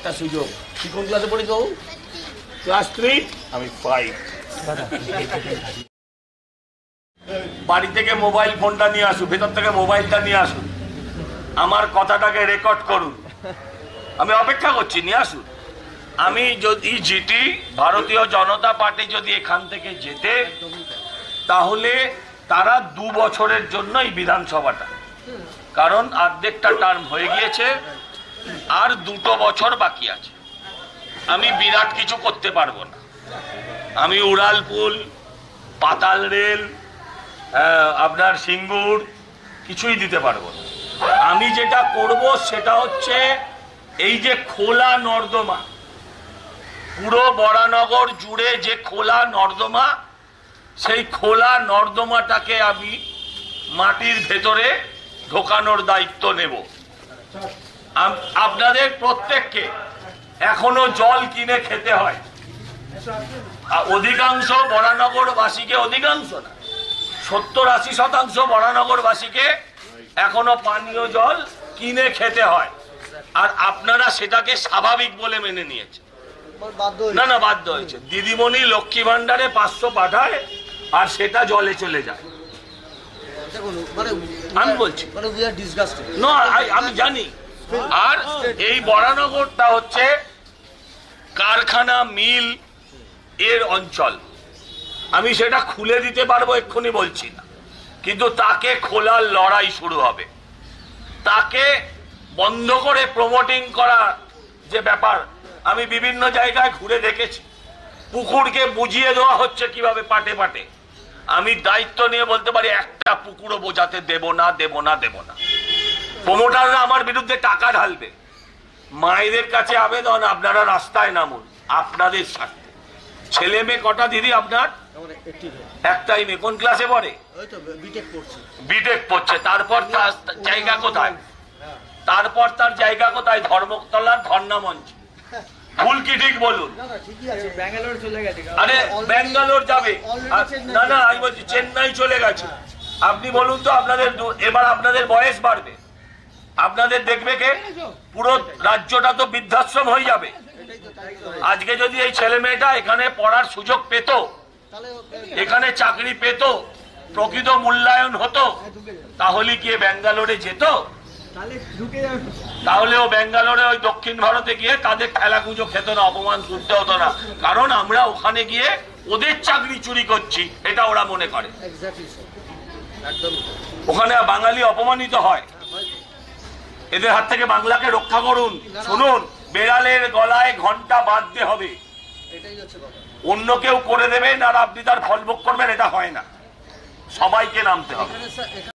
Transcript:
একটা সুযোগ। কি কোন ক্লাসে পড়ি তো? ক্লাস 3, আমি 5। বাড়ি থেকে মোবাইল ফোনটা নিয়ে আসুন, ভেতর থেকে মোবাইলটা নিয়ে আসুন, আমার কথাটাকে রেকর্ড করুন। আমি অপেক্ষা করছি, নিয়ে আসুন। আমি যদি জিতি, ভারতীয় জনতা পার্টি যদি এখান থেকে জেতে, তাহলে তারা 2 বছরের জন্য এই বিধানসভাটা, কারণ অর্ধেকটা টার্ম হয়ে গিয়েছে, আর 2 বছর বাকি আছে। আমি বিরাট কিছু করতে পারবো না। আমি উড়ালপুল, পাতাল রেল, আপনার সিঙ্গুর কিছুই দিতে পারবো না। আমি যেটা করব সেটা হচ্ছে এই যে খোলা নর্দমা, পুরো বরানগর জুড়ে যে খোলা নর্দমা, সেই খোলা নর্দমাটাকে আমি মাটির ভেতরে ঢোকানোর দায়িত্ব নেব। আপনাদের প্রত্যেককে এখনো জল কিনে খেতে হয়। অধিকাংশ বরানগরবাসীকে, অধিকাংশ না, 70-80% বরানগরবাসীকে এখনো পানীয় জল কিনে খেতে হয়, আর আপনারা সেটাকে স্বাভাবিক বলে মেনে নিয়েছেন। না না, বাধ্য হয়েছে। দিদিমণি লক্ষ্মী ভান্ডারে 500 পাঠায়, আর সেটা জলে চলে যায়। আমি বলছি না, আমি জানি। আর এই বরানগরটা হচ্ছে কারখানা, মিল এর অঞ্চল। আমি সেটা খুলে দিতে পারবো এক্ষুনি বলছি না, কিন্তু তাকে খোলার লড়াই শুরু হবে। তাকে বন্ধ করে প্রমোটিং করা যে ব্যাপার, আমি বিভিন্ন জায়গায় ঘুরে দেখেছি। পুকুরকে বুঝিয়ে দেওয়া হচ্ছে কিভাবে পাটে পাটে। আমি দায়িত্ব নিয়ে বলতে পারি, একটা পুকুরও বোঝাতে দেব না, দেব না, দেব না। প্রমোটাররা আমার বিরুদ্ধে টাকা ঢালবে। মায়েদের কাছে আবেদন, আপনারা রাস্তায় নামুন, আপনাদের স্বার্থে। ছেলে মেয়ে কটা দিদি আপনার? একটাই মেয়ে। কোন ক্লাসে পড়ে? বিটেক পড়ছে। তারপর তার জায়গা কোথায়? তারপর তার জায়গা কোথায়? ধর্মতলার ধর্ণা মঞ্চ। ভুল কি ঠিক বলুন? আরে ব্যাঙ্গালোর যাবে না, না, আমি বলছি চেন্নাই চলে গেছে। আপনি বলুন তো, আপনাদের এবার আপনাদের বয়স বাড়বে, আপনাদের দেখবে কে? পুরো রাজ্যটা তো বৃদ্ধাশ্রম হয়ে যাবে। আজকে যদি এই ছেলে মেয়েটা এখানে পড়ার সুযোগ পেত, এখানে চাকরি পেত, প্রকৃত মূল্যায়ন হতো, তাহলে কি ব্যাঙ্গালোরে যেত? তাহলে ও ব্যাঙ্গালোরে ওই দক্ষিণ ভারতে গিয়ে তাদের ঠেলাকুজো খেত না, অপমান শুনতে হতো না। কারণ আমরা ওখানে গিয়ে ওদের চাকরি চুরি করছি, এটা ওরা মনে করে। ওখানে বাঙালি অপমানিত হয়। এদের হাত থেকে বাংলাকে রক্ষা করুন। শুনুন, বেড়ালের গলায় ঘন্টা বাঁধতে হবে। অন্য কেউ করে দেবেন আর আপনি তার ফল ভোগ করবেন, এটা হয় না। সবাইকে নামতে হবে।